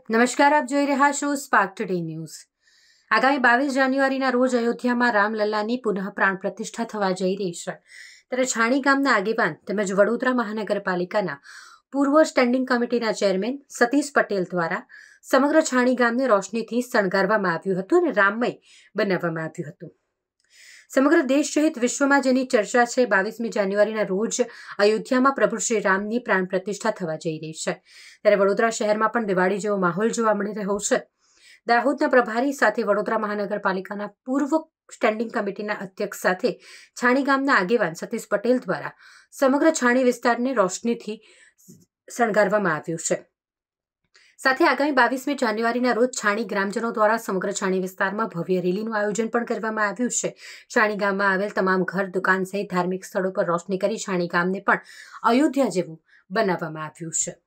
નમસ્કાર, આપ જોઈ રહ્યા છો સ્પાર્ક ટુડે ન્યૂઝ। આગામી 22 જાન્યુઆરીના રોજ અયોધ્યામાં રામલલ્લાની પુનઃ પ્રાણ પ્રતિષ્ઠા થવા જઈ રહી છે। ત્યારે છાણી ગામના આગેવાન તેમજ વડોદરા મહાનગરપાલિકાના પૂર્વ સ્ટેન્ડિંગ કમિટીના ચેરમેન સતીશ પટેલ દ્વારા સમગ્ર છાણી ગામને રોશનીથી શણગારવામાં આવ્યું હતું અને રામમય બનાવવામાં આવ્યું હતું। સમગ્ર દેશ સહિત વિશ્વમાં જેની ચર્ચા છે, 22મી જાન્યુઆરીના રોજ અયોધ્યામાં પ્રભુ શ્રી રામની પ્રાણ પ્રતિષ્ઠા થવા જઈ રહી છે। ત્યારે વડોદરા શહેરમાં પણ દિવાળી જેવો માહોલ જોવા મળી રહ્યો છે। દાહોદના પ્રભારી સાથે વડોદરા મહાનગરપાલિકાના પૂર્વ સ્ટેન્ડિંગ કમિટીના અધ્યક્ષ સાથે છાણી ગામના આગેવાન સતીશ પટેલ દ્વારા સમગ્ર છાણી વિસ્તારને રોશનીથી શણગારવામાં આવ્યું છે। સાથે આગામી 22મી જાન્યુઆરીના રોજ છાણી ગ્રામજનો દ્વારા સમગ્ર છાણી વિસ્તારમાં ભવ્ય રેલીનું આયોજન પણ કરવામાં આવ્યું છે। છાણી ગામમાં આવેલ તમામ ઘર, દુકાન સહિત ધાર્મિક સ્થળો પર રોશની કરી છાણી ગામને પણ અયોધ્યા જેવું બનાવવામાં આવ્યું છે।